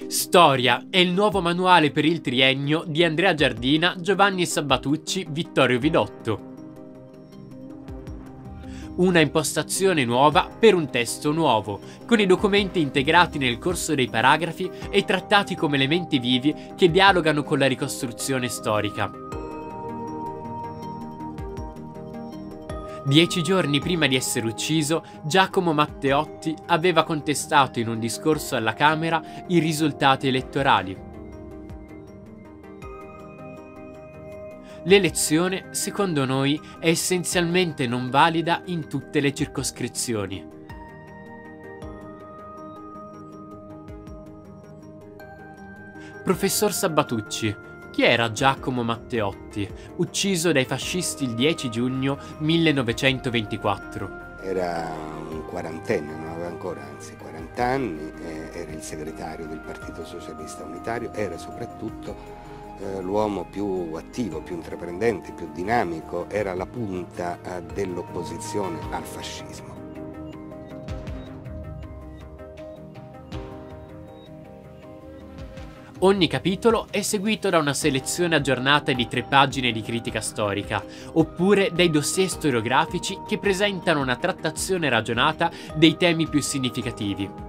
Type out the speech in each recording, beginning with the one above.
Storia è il nuovo manuale per il triennio di Andrea Giardina, Giovanni Sabbatucci, Vittorio Vidotto. Una impostazione nuova per un testo nuovo, con i documenti integrati nel corso dei paragrafi e trattati come elementi vivi che dialogano con la ricostruzione storica. 10 giorni prima di essere ucciso, Giacomo Matteotti aveva contestato in un discorso alla Camera i risultati elettorali. L'elezione, secondo noi, è essenzialmente non valida in tutte le circoscrizioni. Professor Sabbatucci, chi era Giacomo Matteotti, ucciso dai fascisti il 10 giugno 1924? Era un quarantenne, non aveva ancora, anzi 40 anni, era il segretario del Partito Socialista Unitario, era soprattutto l'uomo più attivo, più intraprendente, più dinamico, era la punta dell'opposizione al fascismo. Ogni capitolo è seguito da una selezione aggiornata di 3 pagine di critica storica, oppure dai dossier storiografici che presentano una trattazione ragionata dei temi più significativi.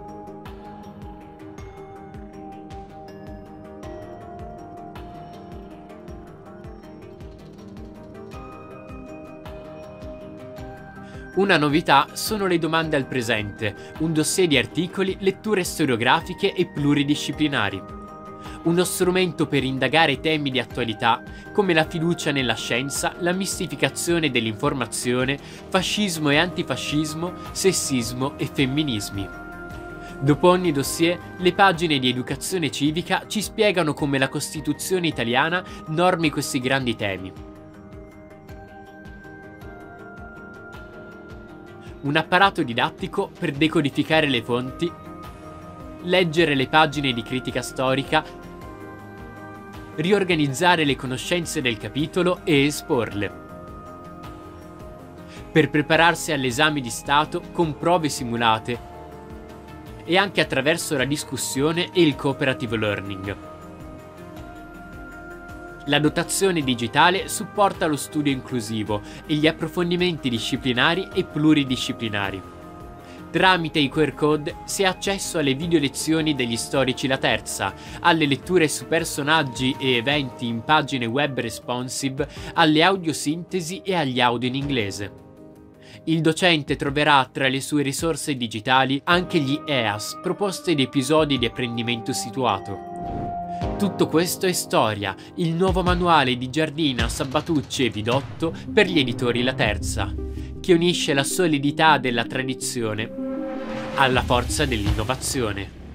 Una novità sono le domande al presente, un dossier di articoli, letture storiografiche e pluridisciplinari. Uno strumento per indagare temi di attualità come la fiducia nella scienza, la mistificazione dell'informazione, fascismo e antifascismo, sessismo e femminismi. Dopo ogni dossier, le pagine di educazione civica ci spiegano come la Costituzione italiana normi questi grandi temi. Un apparato didattico per decodificare le fonti, leggere le pagine di critica storica, riorganizzare le conoscenze del capitolo e esporle. Per prepararsi all'esame di Stato con prove simulate e anche attraverso la discussione e il cooperative learning. La dotazione digitale supporta lo studio inclusivo e gli approfondimenti disciplinari e pluridisciplinari. Tramite i QR code si ha accesso alle video lezioni degli storici La Terza, alle letture su personaggi e eventi in pagine web responsive, alle audiosintesi e agli audio in inglese. Il docente troverà tra le sue risorse digitali anche gli EAS, proposte di episodi di apprendimento situato. Tutto questo è Storia, il nuovo manuale di Giardina, Sabbatucci e Vidotto per gli editori La Terza, che unisce la solidità della tradizione alla forza dell'innovazione.